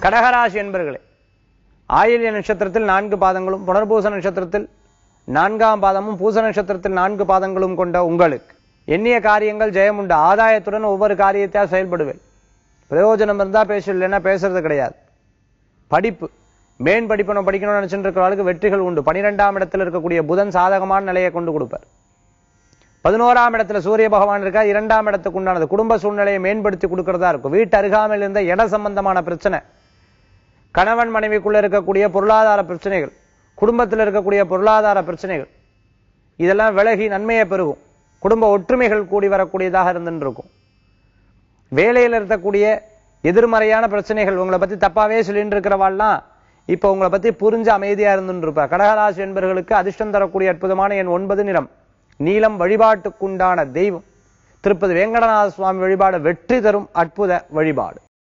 கடகராசி என்பர்களே, ஆயில்ய நட்சத்திரத்தில் 4 பாதங்களும், புனர்பூச நட்சத்திரத்தில் 4ஆம் பாதமும், பூச நட்சத்திரத்தில் 4 பாதங்களும் கொண்ட உங்களுக்கு எண்ணிய காரியங்கள் ஜெயம் உண்டு. ஆதாயத்துடன் ஒவ்வொரு காரியத்தையா செயல்படுவேன். பிரயோஜனம் இருந்தா பேச, இல்லைன்னா பேசுறது கிடையாது. படிப்பு, மேன் படிப்பு நம்ம படிக்கணும்னு நினைச்சுட்டு இருக்கிறவர்களுக்கு வெற்றிகள் உண்டு. 12ஆம் இடத்துல இருக்கக்கூடிய புதன் சாதகமான நிலையை கொண்டு கொடுப்பார். 11ஆம் இடத்துல சூரிய பகவான் இருக்கா. 2ஆம் இடத்துக்கு உண்டானது குடும்ப சூழ்நிலையை மேம்படுத்தி கொடுக்கறதா இருக்கும். வீட்டு அருகாமையில் இருந்த இட சம்பந்தமான பிரச்சனை, கணவன் மனைவிக்குள்ள இருக்கக்கூடிய பொருளாதார பிரச்சனைகள், குடும்பத்தில் இருக்கக்கூடிய பொருளாதார பிரச்சனைகள், இதெல்லாம் விலகி நன்மையை பெருகும். குடும்ப ஒற்றுமைகள் கூடி வரக்கூடியதாக இருந்துட்டு இருக்கும். வேலையில் இருக்கக்கூடிய எதிர்மறையான பிரச்சனைகள், உங்களை பத்தி தப்பாவே சொல்லிட்டு இருக்கிறவாள்லாம் இப்ப உங்களை பத்தி புரிஞ்சு அமைதியா இருந்துட்டு இருப்பா. கடகராசி என்பவர்களுக்கு அதிர்ஷ்டம் தரக்கூடிய அற்புதமான எண் 9 நிறம் நீலம். வழிபாட்டுக்குண்டான தெய்வம் திருப்பதி வேங்கடநாத சுவாமி வழிபாடு வெற்றி தரும் அற்புத வழிபாடு.